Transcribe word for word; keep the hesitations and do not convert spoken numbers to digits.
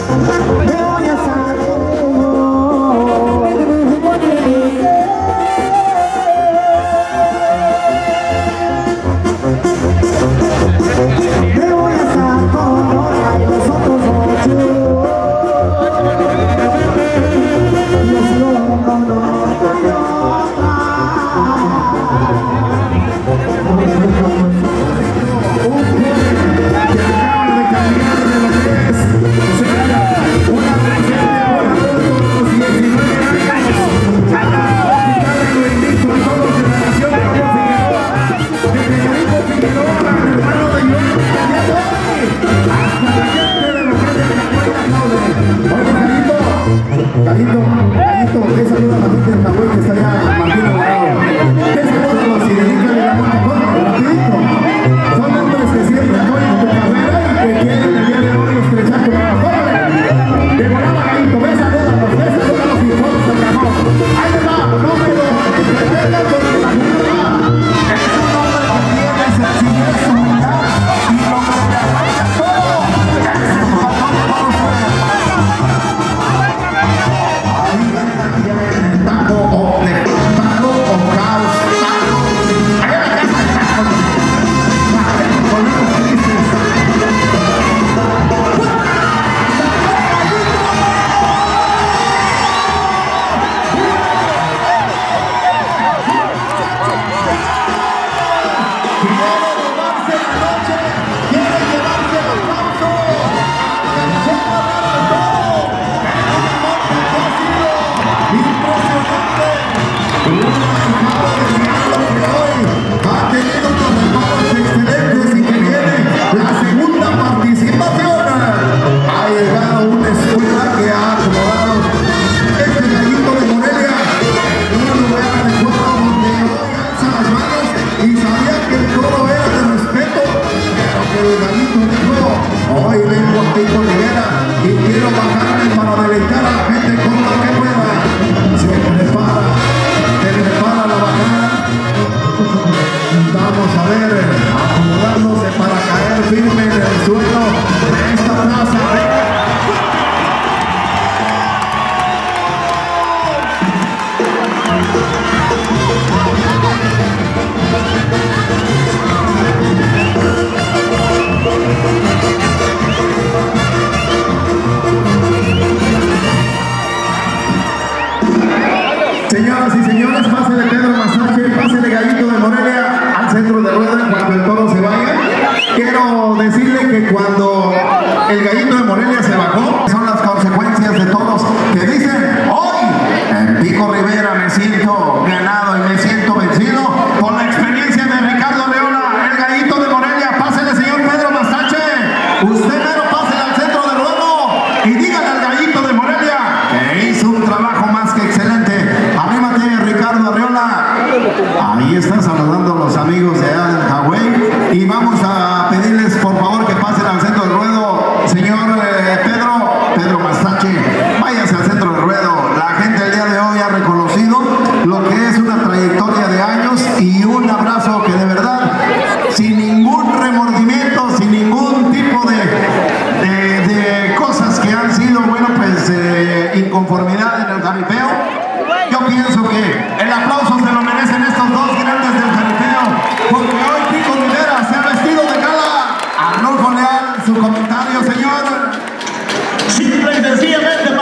Gallito, Gallito, ¿qué saluda a la gente del Cahuey que está allá Martín Alvarado? ¿Qué saluda a los Sirenitas de la Monte? Rapidito. Son hombres que siempre apoyan tu carrera y que quieren el día de hoy estrechar tu mano. ¡Córrele! De volada, Gallito, ve, salúdalos, ve, salúdalos y todos se acabó. Ahí te va, número treinta con la junta. Es un hombre que tiene sencillez, humildad y lo que le aguanta todo. Es un patrón de todos ustedes. Taco o de taco o caos, taco. Ahí en la casa de tacos. Con los felices. Quiere llevarse la noche, quiere llevarse el aplauso. Se va a dar todo. Impresionante. Un manejado de diablo que hoy ha tenido unos reparos excelentes y que viene la segunda participación. Ha llegado una escuela que ha acomodado este Gallito de Morelia en un lugar adecuado donde hoy alza las manos y sabía que el coro era de respeto, pero que el Gallito dijo: hoy vengo a Pico Rivera y quiero bajarme para deleitar a la gente con lo que pueda. Se prepara, se prepara la bajada. Vamos a ver, acomodándose para caer firme en el suelo de esta plaza. Señoras y señores, pásele Pedro Masache, pásele Gallito de Morelia al centro de rueda en cuanto el toro se vaya. Quiero decirle que cuando el Gallito de Morelia se bajó, son las consecuencias de todos que dicen: hoy en Pico Rivera me siento ganado y me siento vencido por la experiencia de Ricardo Arreola, el Gallito de Morelia. Pásele, señor Pedro Masache, usted mero pásele al centro de ruedo y dígale al Gallito de Morelia que hizo un trabajo más que excelente. Arrímate, Ricardo Arreola. Ahí están saludando a los amigos de allá del Cahuey y vamos a pedirles por favor que pasen al centro del ruedo. Señor eh, Pedro, Pedro Masache, váyase al centro del ruedo. La gente el día de hoy ha reconocido lo que es una trayectoria de años y un abrazo que de verdad, sin ningún remordimiento, sin ningún tipo de, de, de cosas que han sido, bueno, pues eh, inconformidad en el jaripeo. Yo pienso que el aplauso se lo merecen estos dos grandes del jaripeo, porque hoy Pico Rivera se ha vestido de gala. Arnulfo Leal, su comentario, señor. Simple y sencillamente